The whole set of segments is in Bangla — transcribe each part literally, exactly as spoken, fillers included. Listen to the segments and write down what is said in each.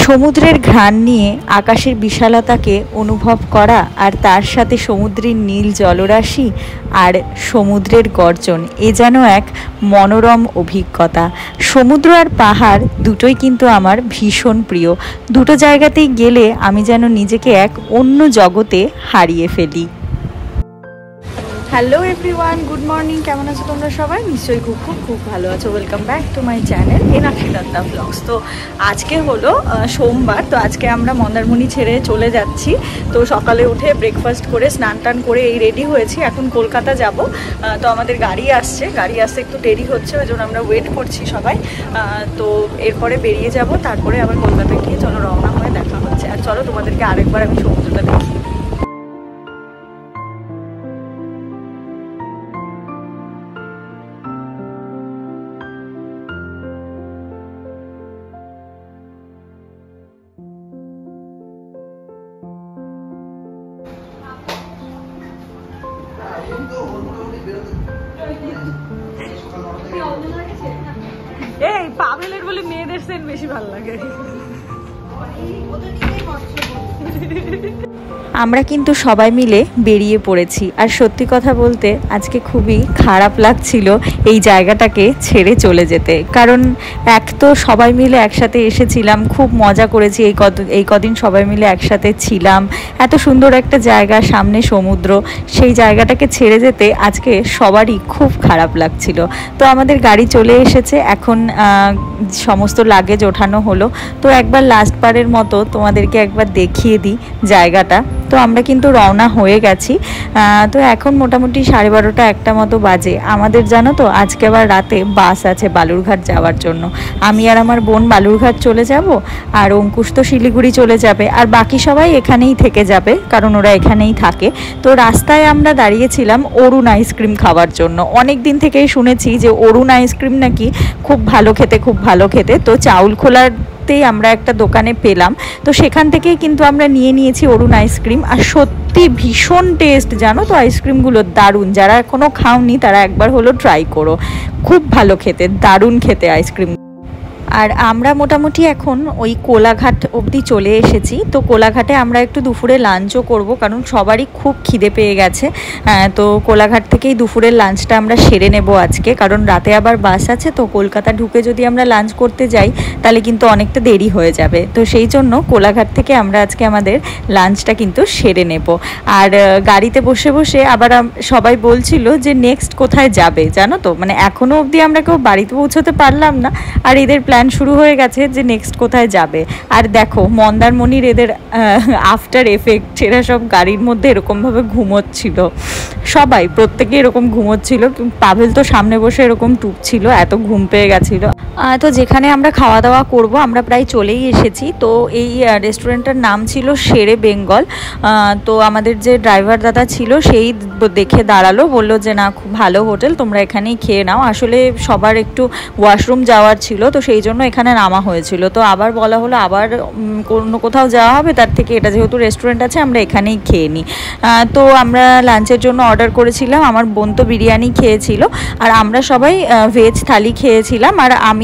সমুদ্রের ঘ্রাণ নিয়ে আকাশের বিশালতাকে অনুভব করা আর তার সাথে সমুদ্রের নীল জলরাশি আর সমুদ্রের গর্জন এ যেন এক মনোরম অভিজ্ঞতা। সমুদ্র আর পাহাড় দুটোই কিন্তু আমার ভীষণ প্রিয়। দুটো জায়গাতেই গেলে আমি যেন নিজেকে এক অন্য জগতে হারিয়ে ফেলি। Hello everyone, good morning. কেমন আছো তোমরা সবাই? নিশ্চয়ই খুব খুব খুব ভালো আছো। Welcome back to my channel Enakshi Dutta blogs. তো আজকে হলো সোমবার, তো আজকে আমরা মন্দারমণি ছেড়ে চলে যাচ্ছি। তো সকালে উঠে ব্রেকফাস্ট করে স্নান টান করে এই রেডি হয়েছি, এখন কলকাতা যাব। তো আমাদের গাড়ি আসছে, গাড়ি আসতে একটু দেরি হচ্ছে, ওই জন্য আমরা ওয়েট করছি সবাই। তো এরপরে বেরিয়ে যাব, তারপরে আবার কলকাতায় গিয়ে চলো রওনা হয়ে দেখা হচ্ছে। আর চলো তোমাদেরকে আরেকবার আমি সমুদ্রটা দেখি। এই পাবেলের বলে মেয়েদের সেন বেশি ভালো লাগে। আমরা কিন্তু সবাই মিলে বেরিয়ে পড়েছি, আর সত্যি কথা বলতে আজকে খুবই খারাপ লাগছিল এই জায়গাটাকে ছেড়ে চলে যেতে। কারণ এক তো সবাই মিলে একসাথে এসেছিলাম, খুব মজা করেছি এই কত এই কদিন সবাই মিলে একসাথে ছিলাম। এত সুন্দর একটা জায়গা, সামনে সমুদ্র, সেই জায়গাটাকে ছেড়ে যেতে আজকে সবারই খুব খারাপ লাগছিল। তো আমাদের গাড়ি চলে এসেছে, এখন সমস্ত লাগেজ ওঠানো হলো। তো একবার লাস্ট বারের মতো তোমাদেরকে একবার দেখিয়ে দিই জায়গাটা। তো আমরা কিন্তু রওনা হয়ে গেছি। তো এখন মোটামুটি সাড়ে বারোটা একটা মতো বাজে। আমাদের জানো তো আজকে আবার রাতে বাস আছে বালুরঘাট যাওয়ার জন্য। আমি আর আমার বোন বালুরঘাট চলে যাব, আর অঙ্কুশ তো শিলিগুড়ি চলে যাবে, আর বাকি সবাই এখানেই থেকে যাবে, কারণ ওরা এখানেই থাকে। তো রাস্তায় আমরা দাঁড়িয়েছিলাম অরুণ আইসক্রিম খাওয়ার জন্য। অনেক দিন থেকেই শুনেছি যে অরুণ আইসক্রিম নাকি খুব ভালো খেতে, খুব ভালো খেতে। তো চাউল খোলার আমরা একটা দোকানে পেলাম, তো সেখান থেকেই কিন্তু আমরা নিয়ে নিয়েছি অরুণ আইসক্রিম। আর সত্যি ভীষণ টেস্ট, জানো তো আইসক্রিমগুলো দারুণ। যারা এখনো খাওনি তারা একবার হলো ট্রাই করো, খুব ভালো খেতে, দারুণ খেতে আইসক্রিম। আর আমরা মোটামুটি এখন ওই কোলাঘাট অবধি চলে এসেছি। তো কোলাঘাটে আমরা একটু দুপুরে লাঞ্চও করব, কারণ সবারই খুব খিদে পেয়ে গেছে। তো কোলাঘাট থেকেই দুপুরের লাঞ্চটা আমরা সেরে নেব আজকে, কারণ রাতে আবার বাস আছে। তো কলকাতা ঢুকে যদি আমরা লাঞ্চ করতে যাই তাহলে কিন্তু অনেকটা দেরি হয়ে যাবে। তো সেই জন্য কোলাঘাট থেকে আমরা আজকে আমাদের লাঞ্চটা কিন্তু সেরে নেব। আর গাড়িতে বসে বসে আবার সবাই বলছিল যে নেক্সট কোথায় যাবে, জানো তো, মানে এখনও অবধি আমরা কেউ বাড়িতে পৌঁছতে পারলাম না, আর এদের প্ল্যান শুরু হয়ে গেছে যে নেক্সট কোথায় যাবে। আর দেখো মন্দারমণির এদের আফটার এফেক্ট, এরা সব গাড়ির মধ্যে এরকমভাবে ঘুমোচ্ছিল, সবাই প্রত্যেকে এরকম ঘুমোচ্ছিল। পাভেল তো সামনে বসে এরকম টুকছিল, এত ঘুম পেয়ে গেছিলো। তো যেখানে আমরা খাওয়া দাওয়া করব আমরা প্রায় চলেই এসেছি। তো এই রেস্টুরেন্টটার নাম ছিল শেরে বেঙ্গল। তো আমাদের যে ড্রাইভার দাদা ছিল সেই দেখে দাঁড়ালো, বললো যে না খুব ভালো হোটেল, তোমরা এখানেই খেয়ে নাও। আসলে সবার একটু ওয়াশরুম যাওয়ার ছিল, তো সেই জন্য এখানে নামা হয়েছিল। তো আবার বলা হলো আবার অন্য কোথাও যাওয়া হবে, তার থেকে এটা যেহেতু রেস্টুরেন্ট আছে আমরা এখানেই খেয়ে নিই। তো আমরা লাঞ্চের জন্য অর্ডার করেছিলাম। আমার বোন তো বিরিয়ানি খেয়েছিল, আর আমরা সবাই ভেজ থালি খেয়েছিলাম। আর আমি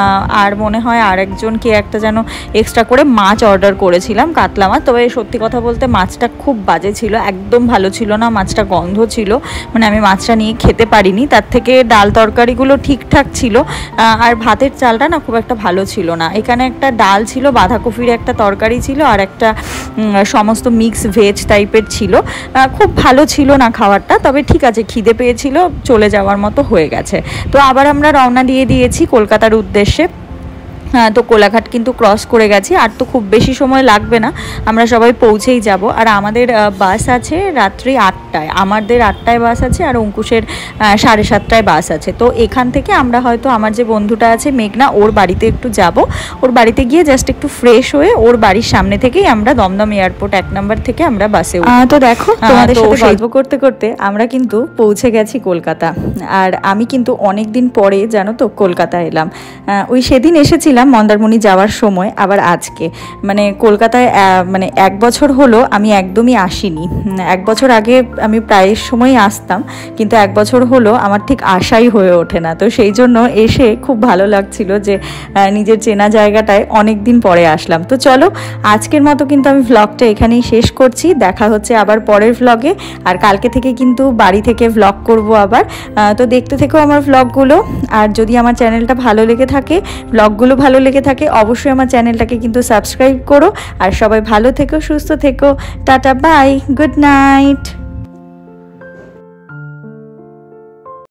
আর মনে হয় আর একজন কে একটা যেন এক্সট্রা করে মাছ অর্ডার করেছিলাম, কাতলা মাছ। তবে সত্যি কথা বলতে মাছটা খুব বাজে ছিল, একদম ভালো ছিল না, মাছটা গন্ধ ছিল, মানে আমি মাছটা নিয়ে খেতে পারিনি। তার থেকে ডাল তরকারিগুলো ঠিকঠাক ছিল, আর ভাতের চালটা না খুব একটা ভালো ছিল না। এখানে একটা ডাল ছিল, বাঁধাকপির একটা তরকারি ছিল, আর একটা সমস্ত মিক্স ভেজ টাইপের ছিল। খুব ভালো ছিল না খাবারটা, তবে ঠিক আছে, খিদে পেয়েছিল, চলে যাওয়ার মতো হয়ে গেছে। তো আবার আমরা রওনা দিয়ে দিয়েছি কলকাতার উদ্দেশ্যে। হ্যাঁ, তো কোলাঘাট কিন্তু ক্রস করে গেছি, আর তো খুব বেশি সময় লাগবে না, আমরা সবাই পৌঁছেই যাব। আর আমাদের বাস আছে রাত্রি আটটায়, আমাদের আটটায় বাস আছে, আর অঙ্কুশের সাড়ে সাতটায় বাস আছে। তো এখান থেকে আমরা হয়তো আমার যে বন্ধুটা আছে মেঘনা, ওর বাড়িতে একটু যাব। ওর বাড়িতে গিয়ে জাস্ট একটু ফ্রেশ হয়ে ওর বাড়ির সামনে থেকেই আমরা দমদম এয়ারপোর্ট এক নম্বর থেকে আমরা বাসে। তো দেখো তোমাদের সাথে গল্প করতে করতে আমরা কিন্তু পৌঁছে গেছি কলকাতা। আর আমি কিন্তু অনেক দিন পরে জানো তো কলকাতা এলাম। ওই সেদিন এসেছিলাম গেছিলাম মন্দারমণি যাওয়ার সময়, আবার আজকে মানে কলকাতায় মানে এক বছর হলো আমি একদমই আসিনি। এক বছর আগে আমি প্রায় সময় আসতাম, কিন্তু এক বছর হলো আমার ঠিক আশাই হয়ে ওঠে না। তো সেই জন্য এসে খুব ভালো লাগছিল যে নিজের চেনা জায়গাটায় অনেক দিন পরে আসলাম। তো চলো আজকের মতো কিন্তু আমি ভ্লগটা এখানেই শেষ করছি। দেখা হচ্ছে আবার পরের ভ্লগে, আর কালকে থেকে কিন্তু বাড়ি থেকে ভ্লগ করব আবার। তো দেখতে থেকো আমার ভ্লগগুলো, আর যদি আমার চ্যানেলটা ভালো লেগে থাকে, ভ্লগগুলো ভালো লেগে থাকে, অবশ্যই আমার চ্যানেলটাকে কিন্তু সাবস্ক্রাইব করো। আর সবাই ভালো থেকো, সুস্থ থেকো, টাটা বাই, গুড নাইট।